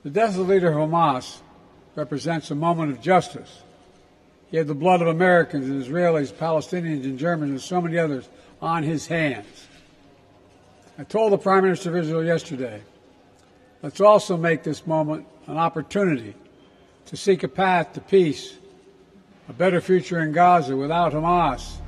The death of the leader of Hamas represents a moment of justice. He had the blood of Americans and Israelis, Palestinians and Germans and so many others on his hands. I told the Prime Minister of Israel yesterday, let's also make this moment an opportunity to seek a path to peace, a better future in Gaza without Hamas,